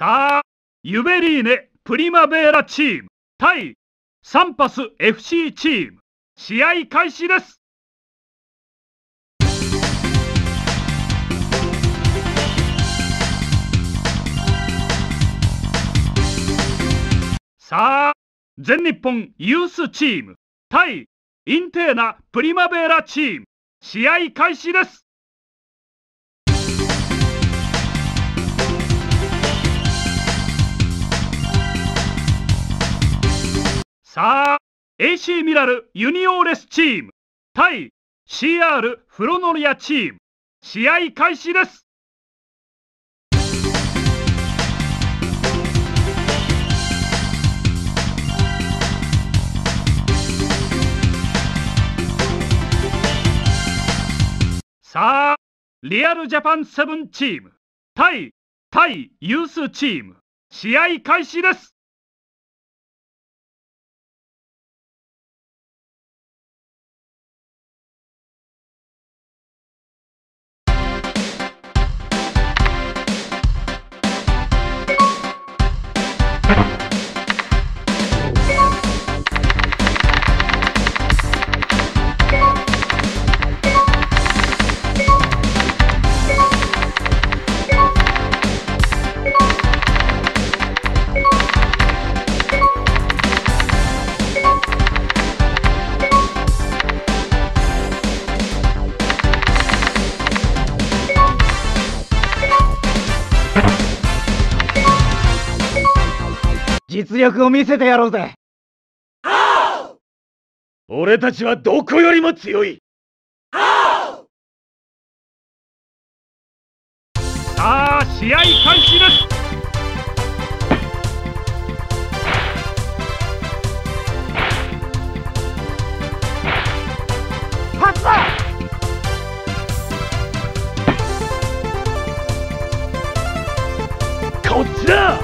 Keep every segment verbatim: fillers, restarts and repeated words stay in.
さあ、ユベリーネプリマベーラチーム対サンパス エフシー チーム、試合開始です。さあ、全日本ユースチーム対インテーナプリマベーラチーム、試合開始です。さあ、エーシー ミラルユニオーレスチーム対 シーアール フロノリアチーム、試合開始です。さあ、リアルジャパンセブンチーム対タイユースチーム、試合開始です。 実力を見せてやろうぜ。 俺たちはどこよりも強い。 さあ、試合開始です。 パスだ。 こっちだ。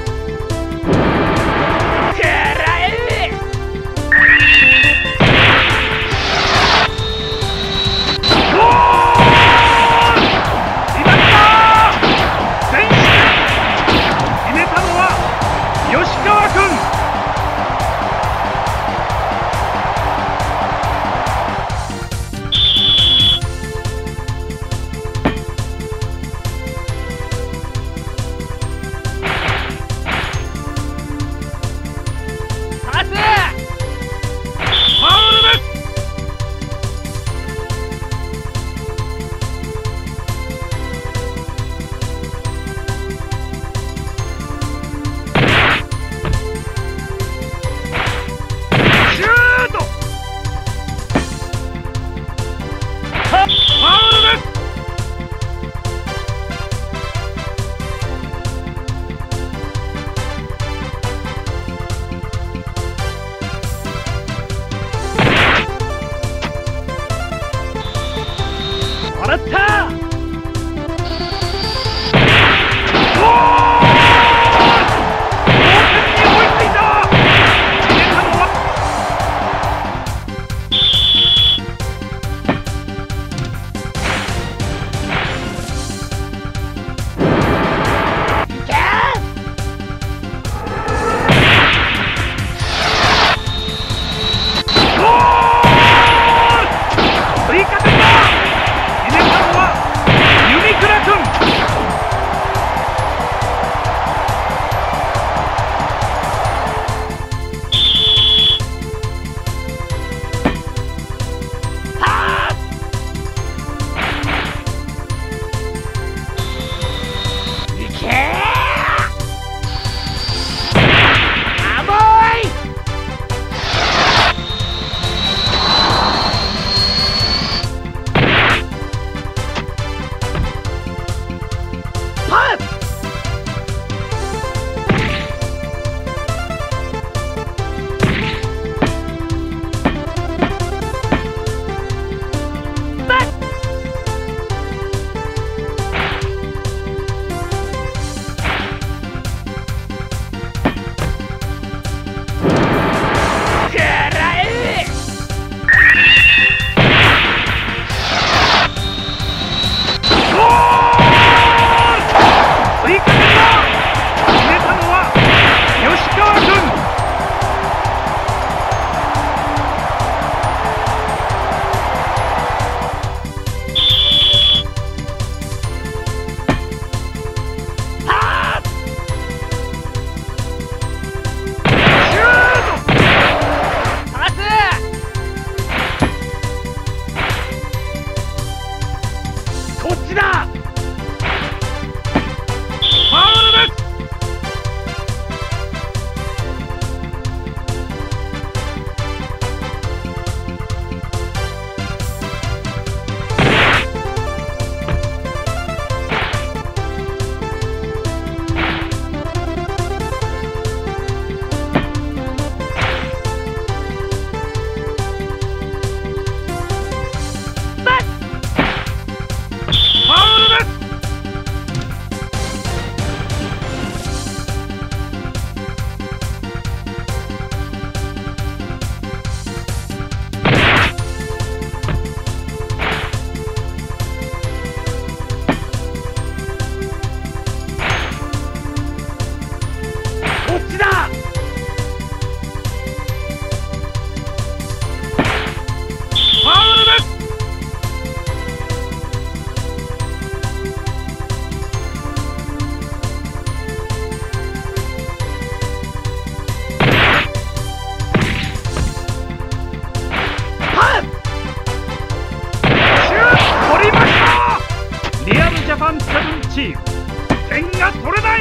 ーム点が取れない。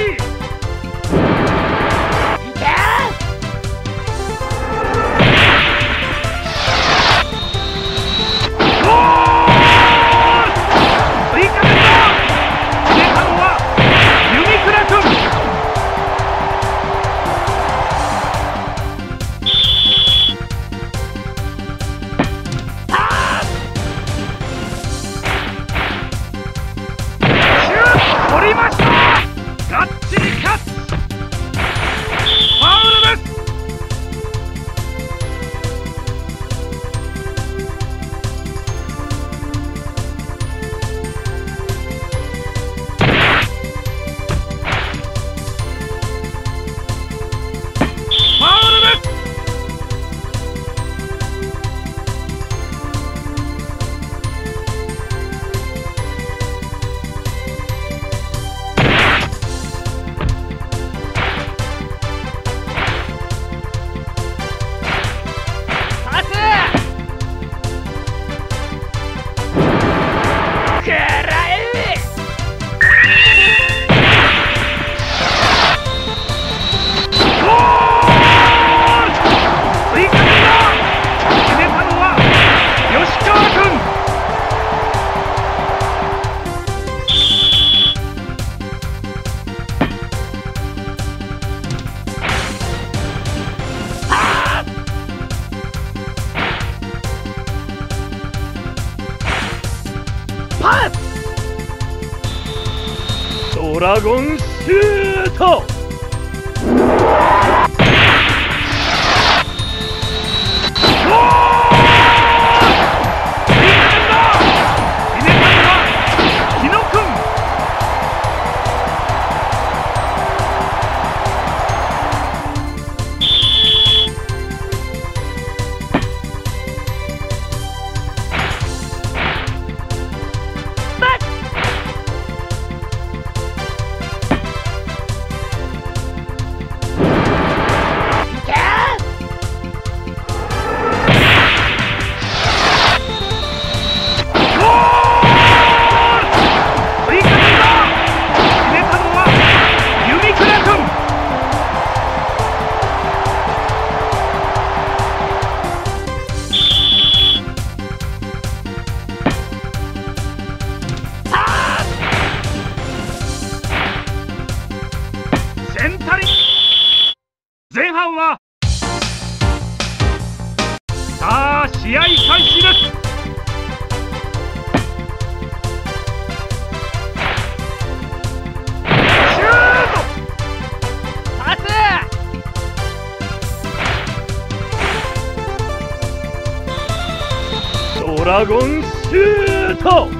いけゴール。追加点だ。決めたのは弓倉君。取りました。がっちり勝つ。ファウルです。ファウルです。ドラゴンシュート。前半はさあ試合開始です。シュート。 パス。 ドラゴンシュート。